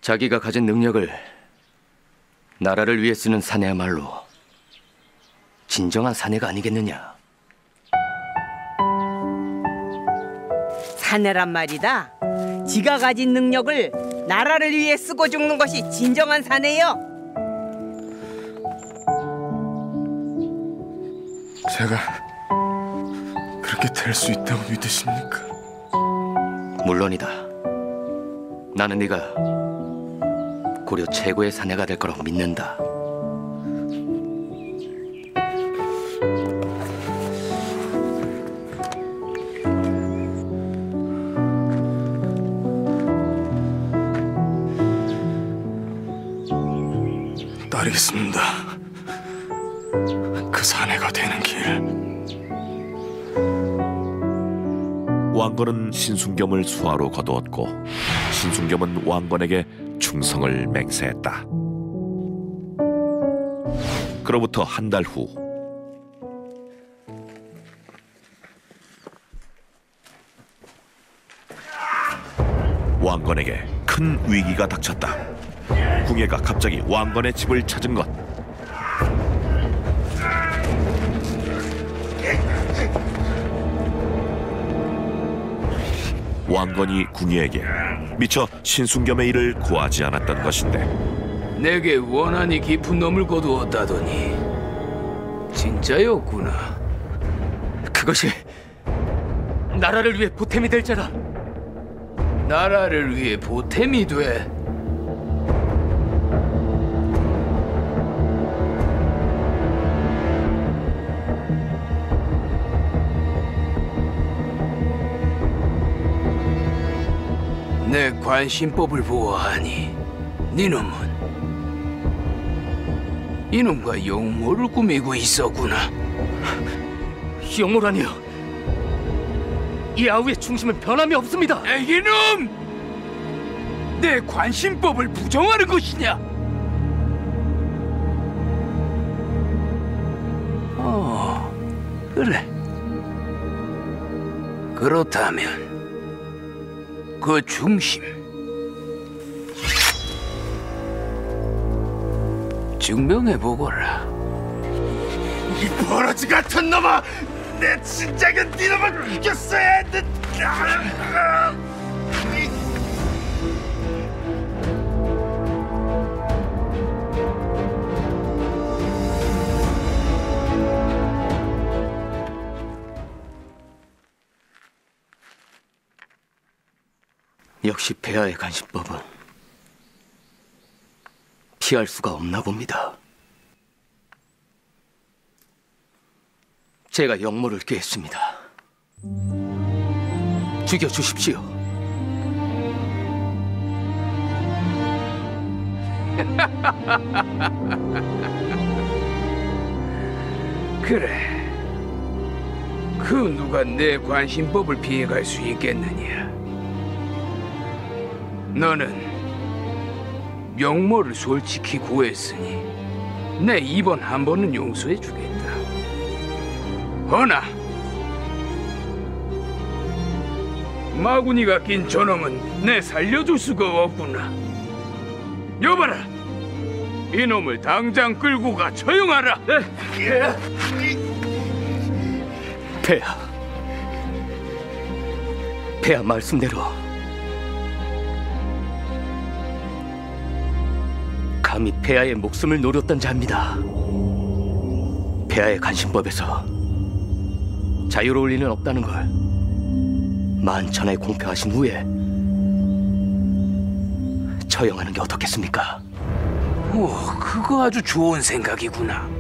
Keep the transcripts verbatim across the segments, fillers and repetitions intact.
자기가 가진 능력을 나라를 위해 쓰는 사내야말로 진정한 사내가 아니겠느냐. 사내란 말이다. 지가 가진 능력을 나라를 위해 쓰고 죽는 것이 진정한 사내요. 제가 그렇게 될 수 있다고 믿으십니까? 물론이다. 나는 네가 고려 최고의 사내가 될 거라고 믿는다. 따르겠습니다. 그 사내가 되는 길. 왕건은 신순겸을 수하로 거두었고 신순겸은 왕건에게 충성을 맹세했다. 그로부터 한 달 후 왕건에게 큰 위기가 닥쳤다. 궁예가 갑자기 왕건의 집을 찾은 것. 왕건이 궁예에게 미처 신순겸의 일을 고하지 않았던 것인데 내게 원한이 깊은 놈을 거두었다더니 진짜였구나. 그것이 나라를 위해 보탬이 될 자라. 나라를 위해 보탬이 돼. 내 관심법을 보아하니 니놈은 이놈과 영모를 꾸미고 있었구나. 영모라니요. 이 아우의 중심은 변함이 없습니다. 에이, 이놈! 내 관심법을 부정하는 것이냐? 어, 그래. 그렇다면 그 중심 증명해보거라. 이 버러지 같은 놈아! 내 진작에 네 놈을 이겼어야 했는데. 역시 폐하의 간신법은 피할 수가 없나 봅니다. 제가 영모를 꾀했습니다. 죽여주십시오. 그래. 그 누가 내 관심법을 피해갈 수 있겠느냐? 너는 영모를 솔직히 구했으니 내 이번 한 번은 용서해주겠다. 허나 마구니가 낀 저놈은 내 살려줄 수가 없구나. 여봐라, 이놈을 당장 끌고 가 처형하라. 폐하, 폐하 말씀대로 감히 폐하의 목숨을 노렸던 자입니다. 폐하의 간신법에서 자유로울 리는 없다는 걸 만천하에 공표하신 후에 처형하는 게 어떻겠습니까? 오, 그거 아주 좋은 생각이구나.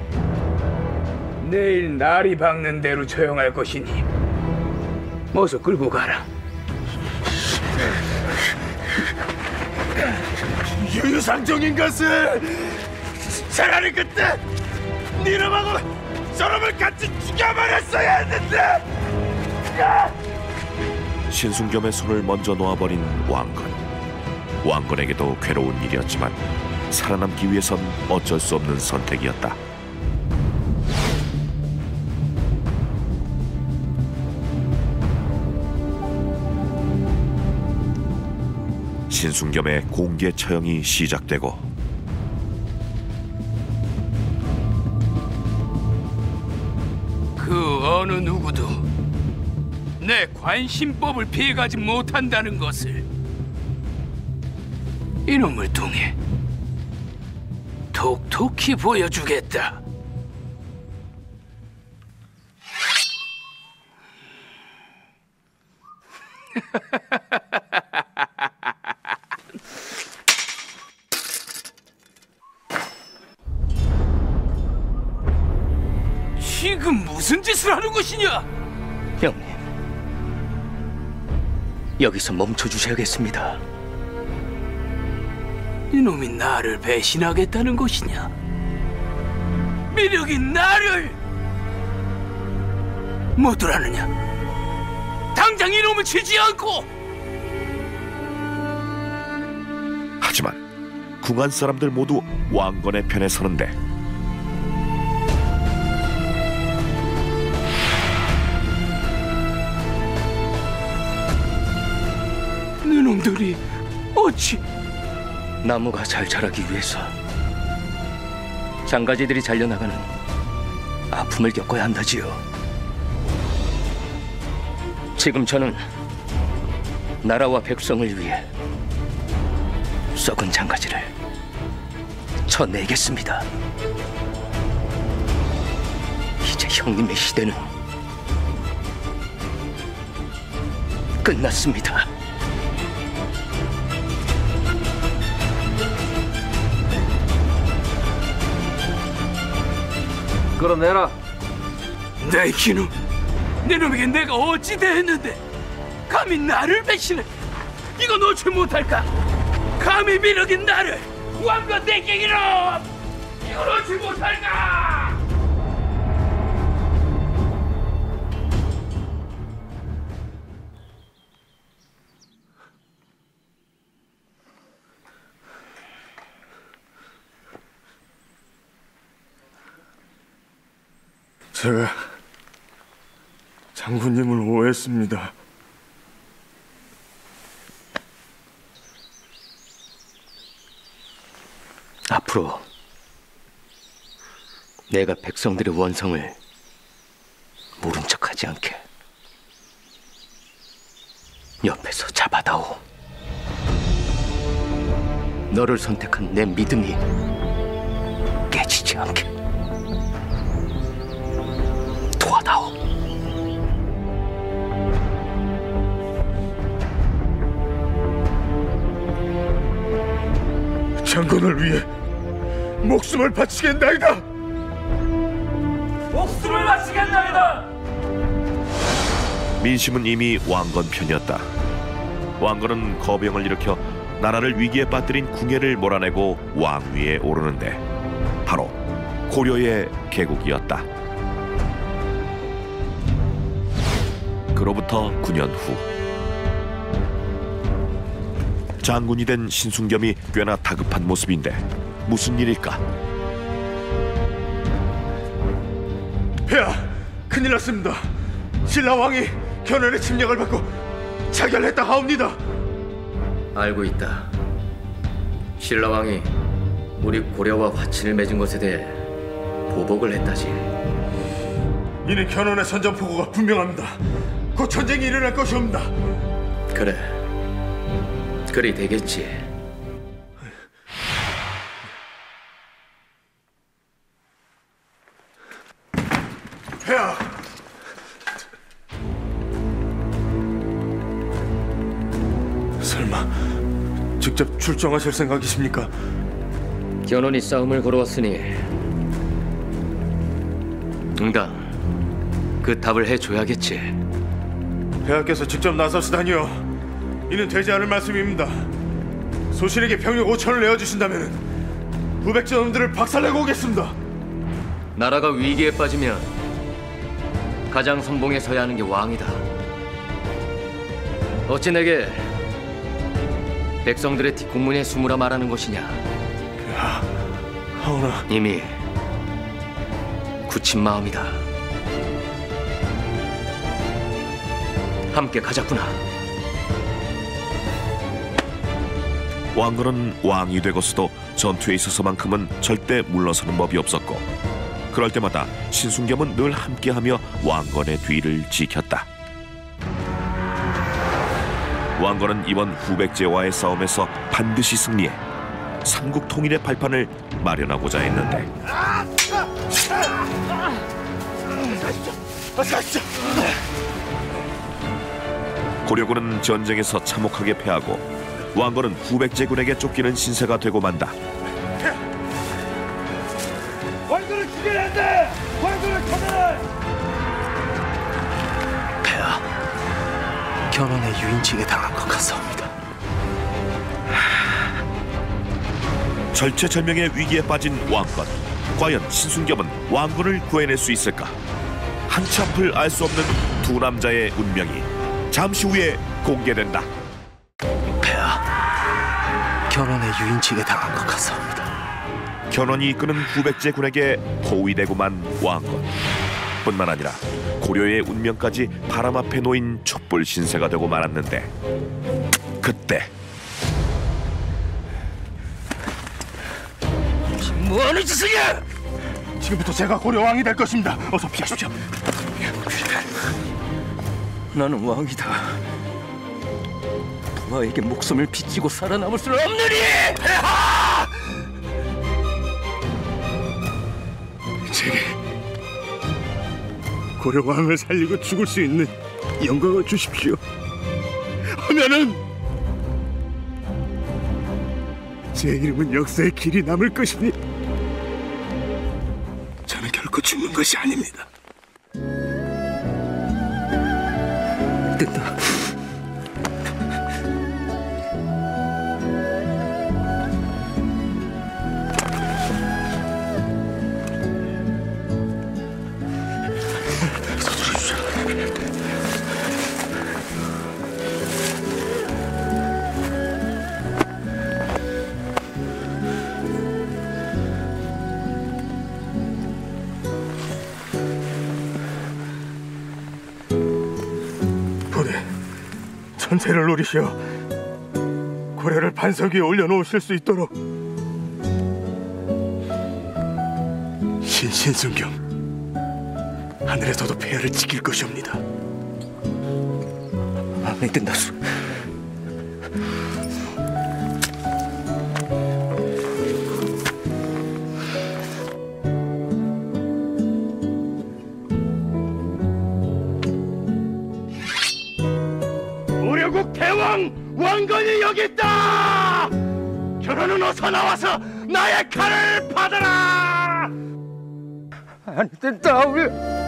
내일 날이 밝는 대로 처형할 것이니 어서 끌고 가라. 유유상종인 것을 차라리 그때 니놈하고 저놈을 같이 죽여버렸어야 했는데. 신순겸의 손을 먼저 놓아버린 왕건. 왕건에게도 괴로운 일이었지만 살아남기 위해선 어쩔 수 없는 선택이었다. 신순겸의 공개 처형이 시작되고 그 어느 누구도 내 관심법을 피해가지 못한다는 것을 이놈을 통해 톡톡히 보여주겠다. 지금 무슨 짓을 하는 것이냐? 형님, 여기서 멈춰주셔야겠습니다. 이놈이 나를 배신하겠다는 것이냐? 미력이 나를 못들하느냐? 당장 이놈을 치지 않고! 하지만 궁한 사람들 모두 왕건의 편에 서는데 너놈들이 어찌... 나무가 잘 자라기 위해서 장가지들이 잘려나가는 아픔을 겪어야 한다지요. 지금 저는 나라와 백성을 위해 썩은 장가지를 쳐내겠습니다. 이제 형님의 시대는 끝났습니다. 끌어내라. 내 기놈, 내 놈에게 내가 어찌 대했는데 감히 나를 배신해? 이거 놓지 못할까? 감히 미력인 나를 왕건 대갱이로 이거 놓지 못할까? 제가 장군님을 오해했습니다. 앞으로 내가 백성들의 원성을 모른 척하지 않게 옆에서 잡아다오. 너를 선택한 내 믿음이 깨지지 않게 도와다오. 장군을 위해 목숨을 바치겠나이다. 목숨을 바치겠나이다. 민심은 이미 왕건 편이었다. 왕건은 거병을 일으켜 나라를 위기에 빠뜨린 궁예를 몰아내고 왕위에 오르는데 바로 고려의 개국이었다. 그로부터 구 년 후 장군이 된 신순겸이 꽤나 다급한 모습인데 무슨 일일까? 폐하, 큰일 났습니다. 신라왕이 견훤의 침략을 받고 자결했다 하옵니다. 알고 있다. 신라왕이 우리 고려와 화친을 맺은 것에 대해 보복을 했다지. 이는 견훤의 선전포고가 분명합니다. 곧 전쟁이 일어날 것이옵니다. 그래, 그리 되겠지. 폐하, 설마 직접 출정하실 생각이십니까? 견훤이 싸움을 걸어왔으니 응당 그 답을 해줘야겠지. 폐하께서 직접 나서시다니요. 이는 되지 않을 말씀입니다. 소신에게 병력 오천을 내어주신다면 후백전원들을 박살내고 오겠습니다. 나라가 위기에 빠지면 가장 선봉에 서야 하는 게 왕이다. 어찌 내게 백성들의 뒷공문에 숨으라 말하는 것이냐? 폐하, 하오나 이미 굳힌 마음이다. 함께 가자꾸나. 왕건은 왕이 되고서도 전투에 있어서만큼은 절대 물러서는 법이 없었고, 그럴 때마다 신순겸은 늘 함께하며 왕건의 뒤를 지켰다. 왕건은 이번 후백제와의 싸움에서 반드시 승리해 삼국 통일의 발판을 마련하고자 했는데, 고려군은 전쟁에서 참혹하게 패하고 왕건은 후백제군에게 쫓기는 신세가 되고 만다. 왕들을 죽여야 한다! 왕들을 쳐내! 폐하, 견훤의 유인책에 당한 것 같사옵니다. 절체절명의 위기에 빠진 왕건. 과연 신순겸은 왕건을 구해낼 수 있을까? 한치 앞을 알 수 없는 두 남자의 운명이 잠시 후에 공개된다. 폐하, 견훤의 유인책에 당한 것 같사옵니다. 견훤이 이끄는 후백제 군에게 포위되고만 왕건. 뿐만 아니라 고려의 운명까지 바람 앞에 놓인 촛불 신세가 되고 말았는데, 그때 뭐하는 짓이냐! 지금부터 제가 고려 왕이 될 것입니다. 어서 피하십시오. 나는 왕이다. 부하에게 목숨을 비치고 살아남을 수는 없느니! 폐하! 제게 고려 왕을 살리고 죽을 수 있는 영광을 주십시오. 하면은 제 이름은 역사의 길이 남을 것이니 저는 결코 죽는 것이 아닙니다. 된다. 천세를 노리시어 고려를 반석 위에 올려놓으실 수 있도록 신신순겸 하늘에서도 폐하를 지킬 것이옵니다. 마음에 든다수. 고려국 대왕 왕건이 여기 있다. 견훤은 어서 나와서 나의 칼을 받아라. 안 된다. 왜?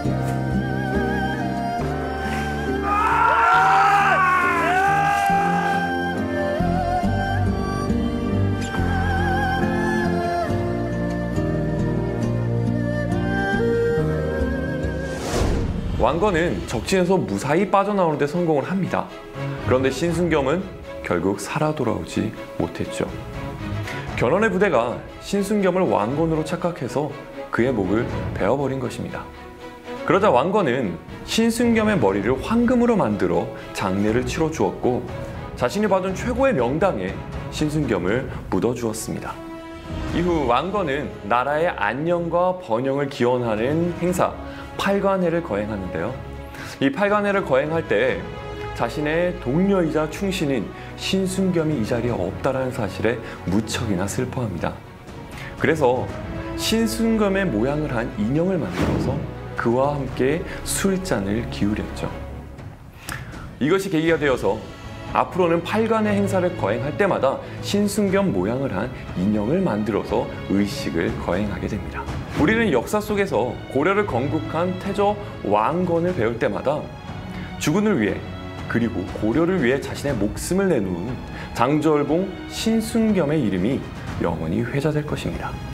왕건은 적진에서 무사히 빠져나오는 데 성공을 합니다. 그런데 신순겸은 결국 살아 돌아오지 못했죠. 견훤의 부대가 신순겸을 왕건으로 착각해서 그의 목을 베어버린 것입니다. 그러자 왕건은 신순겸의 머리를 황금으로 만들어 장례를 치러 주었고, 자신이 받은 최고의 명당에 신순겸을 묻어주었습니다. 이후 왕건은 나라의 안녕과 번영을 기원하는 행사 팔관해를 거행하는데요. 이 팔관해를 거행할 때 자신의 동료이자 충신인 신순겸이 이 자리에 없다라는 사실에 무척이나 슬퍼합니다. 그래서 신순겸의 모양을 한 인형을 만들어서 그와 함께 술잔을 기울였죠. 이것이 계기가 되어서 앞으로는 팔관의 행사를 거행할 때마다 신순겸 모양을 한 인형을 만들어서 의식을 거행하게 됩니다. 우리는 역사 속에서 고려를 건국한 태조 왕건을 배울 때마다 주군을 위해, 그리고 고려를 위해 자신의 목숨을 내놓은 장절봉 신순겸의 이름이 영원히 회자될 것입니다.